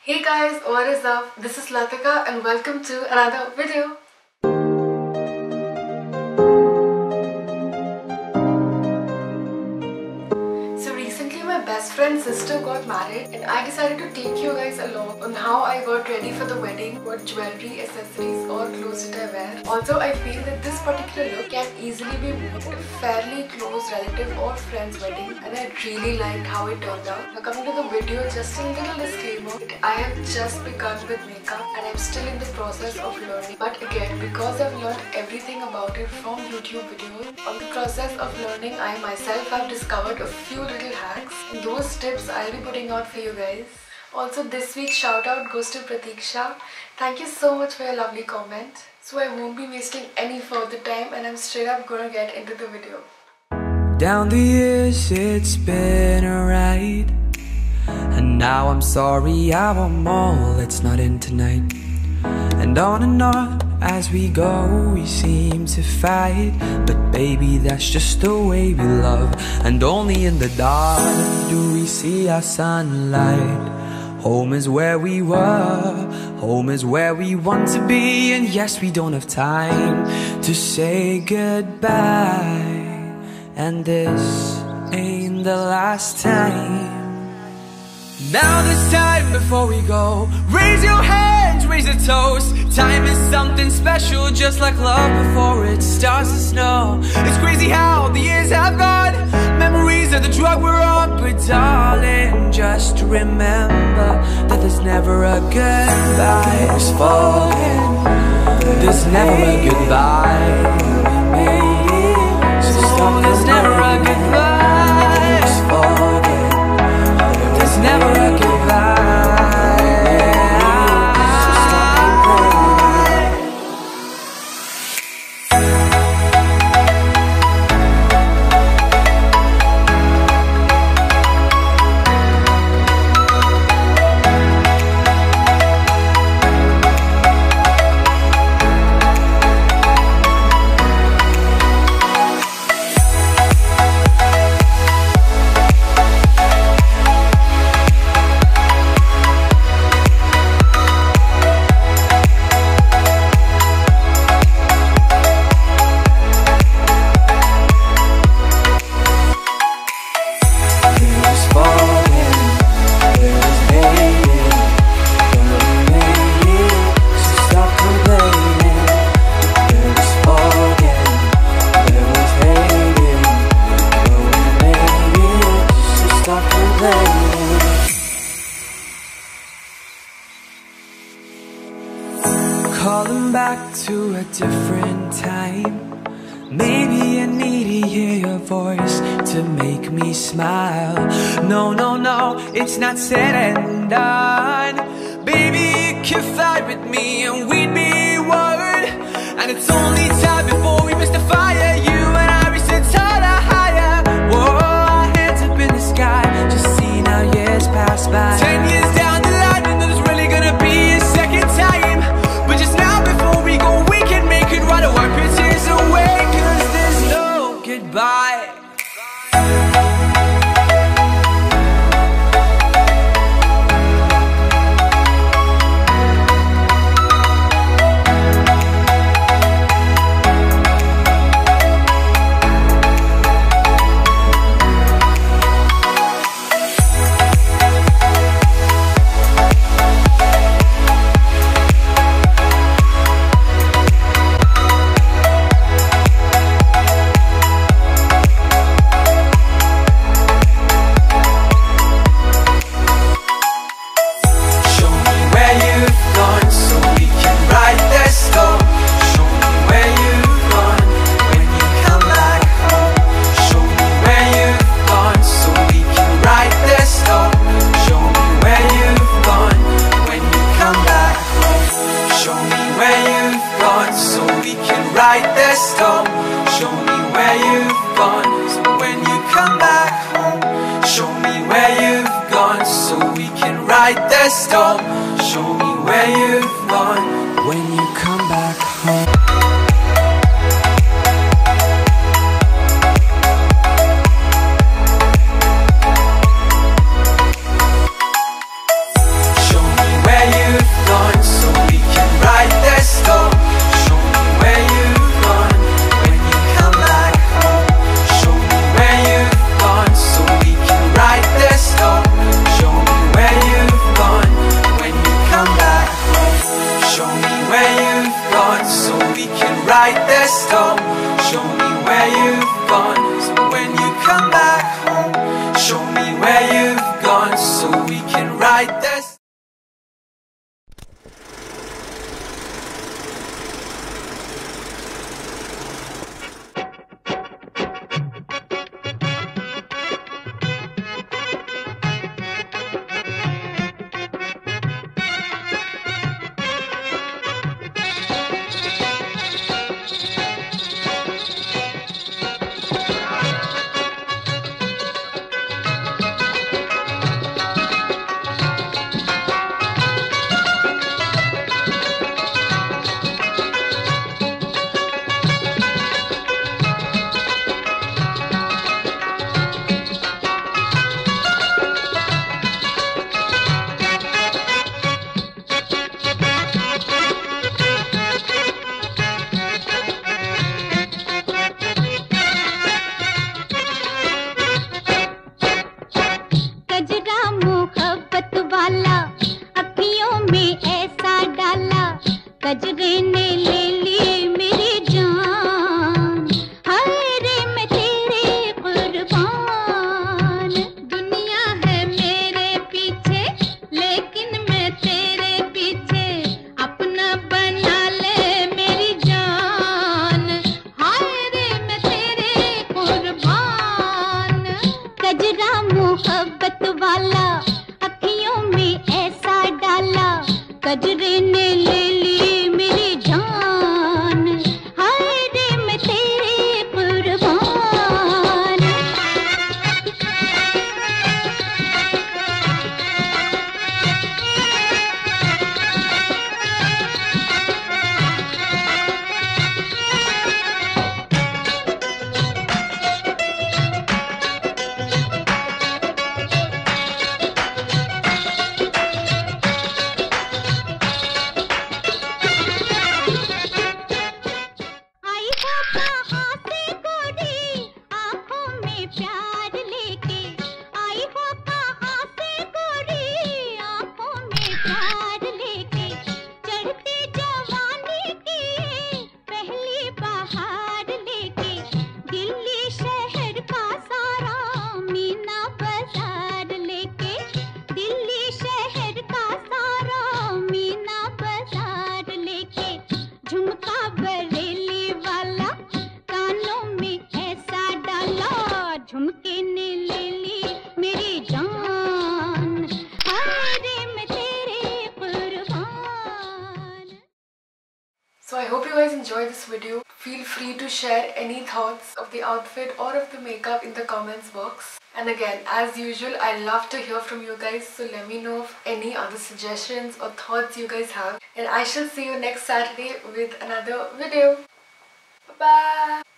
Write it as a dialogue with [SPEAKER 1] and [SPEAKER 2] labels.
[SPEAKER 1] Hey guys, what is up? This is Latika and welcome to another video. So recently my best friend's sister got married and I decided to take you guys along on how I got ready for the wedding, what jewelry, accessories or clothes did I wear. Also, I feel that this particular look can easily be worn at a fairly close relative or friend's wedding and I really liked how it turned out. Now coming to the video, just a little disclaimer that I have just begun with makeup and I'm still in the process of learning. But again, because I've learned everything about it from YouTube videos, on the process of learning I myself have discovered a few little hacks and those tips I'll be putting out for you guys. Also this week's shout out goes to Pratiksha. Thank you so much for your lovely comment. So I won't be wasting any further time and I'm straight up gonna get into the video.
[SPEAKER 2] Down the years it's been a ride, and now I'm sorry I want more, let's not end tonight. And on as we go we seem to fight, but baby that's just the way we love. And only in the dark do we see our sunlight. Home is where we were, home is where we want to be. And yes, we don't have time to say goodbye, and this ain't the last time. Now this time before we go, raise your hands, raise a toast. Time is something special, just like love before it starts to snow. It's crazy how the years have gone, memories of the drug we're on. But darling, just remember that there's never a goodbye. There's falling, there's never a goodbye. So there's never a goodbye. There's falling, there's never a goodbye. Calling back to a different time. Maybe I need to hear your voice to make me smile. No, no, no, it's not said and done. Baby, you can fly with me and we'd be one. And it's only time before we miss the fire. You and I reach the taller, higher. Whoa, our hands up in the sky, just seeing how years pass by. 10 years down the line and there's really gonna be a second time. But just now before we go, we can make it right away. Wipe your tears away, cause there's no goodbye. Show me where you've gone, so when you come back home. Show me where you've gone, so we can ride the storm. Show me where you've gone, when you come back home. Show me
[SPEAKER 3] में ऐसा डाला कजरे ने ले ली मेरी जान। हाय रे मैं तेरे कुर्बान। दुनिया है मेरे पीछे लेकिन मैं तेरे पीछे, अपना बना ले मेरी जान। हाय रे मैं तेरे कुर्बान। कजरा मोहब्बत वाला अखियों में ऐसा डाला कजरे ने ले ली मेरी जान। हाय रे मैं तेरे कुर्बान। आई हो कहाँ से गोरी आँखों में प्यार लेके। आई हो कहाँ से गोरी आँखों में प्यार लेके। चढ़ती जवानी की पहली बहार लेके। दिल्ली शहर का सारा मीना बाजार लेके। दिल्ली शहर का सारा मीना बाजार लेके। झुमका बरेली वाला कानों में ऐसा डाला झुमके ने ले ली मेरी जान। हाय रे मैं तेरे कुर्बान।
[SPEAKER 1] So I hope you guys enjoyed this video. Feel free to share any thoughts of the outfit or of the makeup in the comments box. And again, as usual, I love to hear from you guys, so let me know of any other suggestions or thoughts you guys have. And I shall see you next Saturday with another video. Bye bye.